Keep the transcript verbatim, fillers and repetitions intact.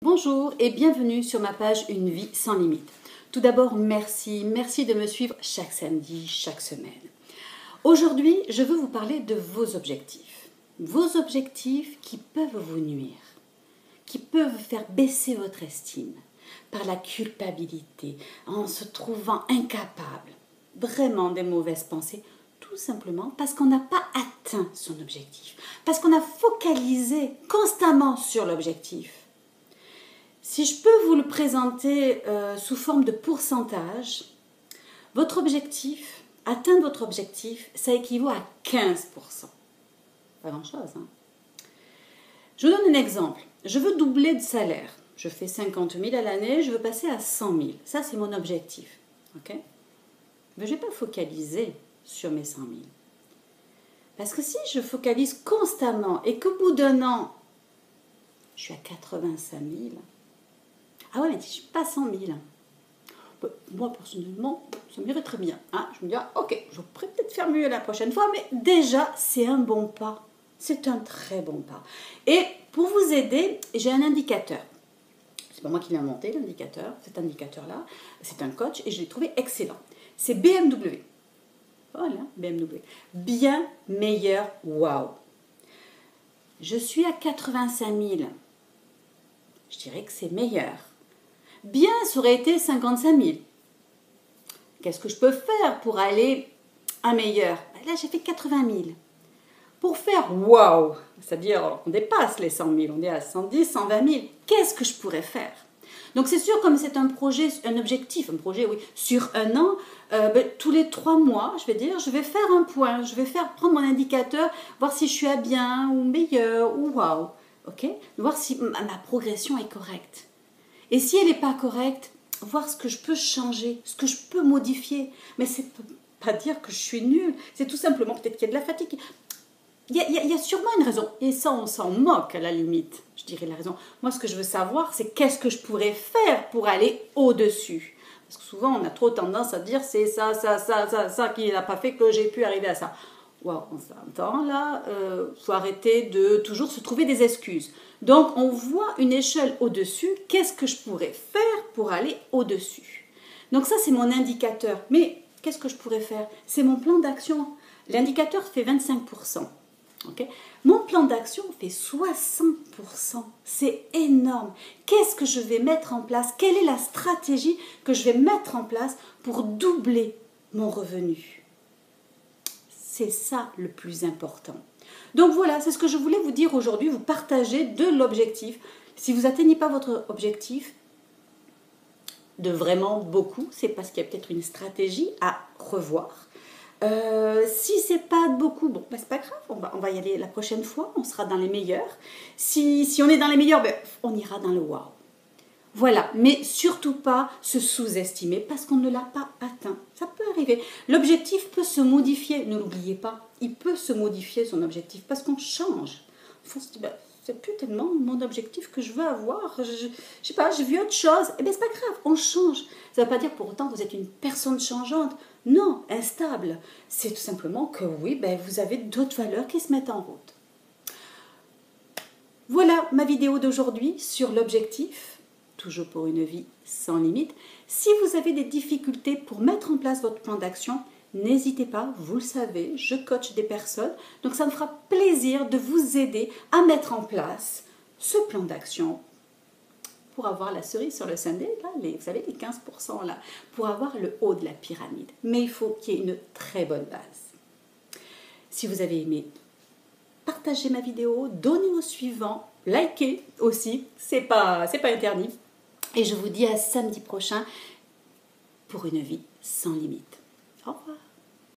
Bonjour et bienvenue sur ma page Une vie sans limite. Tout d'abord, merci, merci de me suivre chaque samedi, chaque semaine. Aujourd'hui, je veux vous parler de vos objectifs. Vos objectifs qui peuvent vous nuire, qui peuvent faire baisser votre estime par la culpabilité, en se trouvant incapable, vraiment des mauvaises pensées, tout simplement parce qu'on n'a pas atteint son objectif, parce qu'on a focalisé constamment sur l'objectif. Si je peux vous le présenter euh, sous forme de pourcentage, votre objectif, atteindre votre objectif, ça équivaut à quinze pour cent. Pas grand-chose, hein? Je vous donne un exemple. Je veux doubler de salaire. Je fais cinquante mille à l'année, je veux passer à cent mille. Ça, c'est mon objectif. Okay? Mais je ne vais pas focaliser sur mes cent mille. Parce que si je focalise constamment et qu'au bout d'un an, je suis à quatre-vingt-cinq mille, ah ouais, mais je ne suis pas cent mille. Moi, personnellement, ça m'irait très bien. Hein. Je me dis, ah, ok, je pourrais peut-être faire mieux la prochaine fois, mais déjà, c'est un bon pas. C'est un très bon pas. Et pour vous aider, j'ai un indicateur. C'est pas moi qui l'ai inventé, l'indicateur. Cet indicateur-là, c'est un coach et je l'ai trouvé excellent. C'est B M W. Voilà, B M W. Bien meilleur, waouh. Je suis à quatre-vingt-cinq mille. Je dirais que c'est meilleur. Bien, ça aurait été cinquante-cinq mille. Qu'est-ce que je peux faire pour aller à meilleur? Là, j'ai fait quatre-vingt mille. Pour faire waouh, c'est-à-dire on dépasse les cent mille, on est à cent dix, cent vingt mille, qu'est-ce que je pourrais faire? Donc c'est sûr, comme c'est un projet, un objectif, un projet, oui, sur un an, euh, ben, tous les trois mois, je vais dire, je vais faire un point, je vais faire prendre mon indicateur, voir si je suis à bien ou meilleur ou waouh, ok? Voir si ma progression est correcte. Et si elle n'est pas correcte, voir ce que je peux changer, ce que je peux modifier. Mais ce n'est pas dire que je suis nulle, c'est tout simplement peut-être qu'il y a de la fatigue. Il y, a, il, y a, il y a sûrement une raison, et ça on s'en moque à la limite, je dirais la raison. Moi ce que je veux savoir, c'est qu'est-ce que je pourrais faire pour aller au-dessus. Parce que souvent on a trop tendance à dire c'est ça, ça, ça, ça, ça qui n'a pas fait que j'ai pu arriver à ça. Wow, on s'entend là, il euh, faut arrêter de toujours se trouver des excuses. Donc on voit une échelle au-dessus, qu'est-ce que je pourrais faire pour aller au-dessus? Donc ça c'est mon indicateur, mais qu'est-ce que je pourrais faire? C'est mon plan d'action. L'indicateur fait vingt-cinq pour cent. Okay? Mon plan d'action fait soixante pour cent. C'est énorme. Qu'est-ce que je vais mettre en place? Quelle est la stratégie que je vais mettre en place pour doubler mon revenu? C'est ça le plus important. Donc voilà, c'est ce que je voulais vous dire aujourd'hui, vous partager de l'objectif. Si vous n'atteignez pas votre objectif de vraiment beaucoup, c'est parce qu'il y a peut-être une stratégie à revoir. Euh, si c'est pas beaucoup, bon, ben c'est pas grave, on va, on va y aller la prochaine fois, on sera dans les meilleurs. Si, si on est dans les meilleurs, ben, on ira dans le wow. Voilà, mais surtout pas se sous-estimer parce qu'on ne l'a pas atteint. Ça peut arriver. L'objectif peut se modifier, ne l'oubliez pas. Il peut se modifier son objectif parce qu'on change. Il faut se dire, ben, c'est plus tellement mon objectif que je veux avoir. Je, je, je sais pas, j'ai vu autre chose. Eh bien, c'est pas grave, on change. Ça ne veut pas dire pour autant que vous êtes une personne changeante. Non, instable. C'est tout simplement que oui, ben, vous avez d'autres valeurs qui se mettent en route. Voilà ma vidéo d'aujourd'hui sur l'objectif. Toujours pour une vie sans limite. Si vous avez des difficultés pour mettre en place votre plan d'action, n'hésitez pas, vous le savez, je coach des personnes, donc ça me fera plaisir de vous aider à mettre en place ce plan d'action pour avoir la cerise sur le sundae, là, les, vous savez, les quinze pour cent là, pour avoir le haut de la pyramide. Mais il faut qu'il y ait une très bonne base. Si vous avez aimé, partagez ma vidéo, donnez au suivant, likez aussi, c'est pas, c'est pas interdit. Et je vous dis à samedi prochain pour une vie sans limite. Au revoir.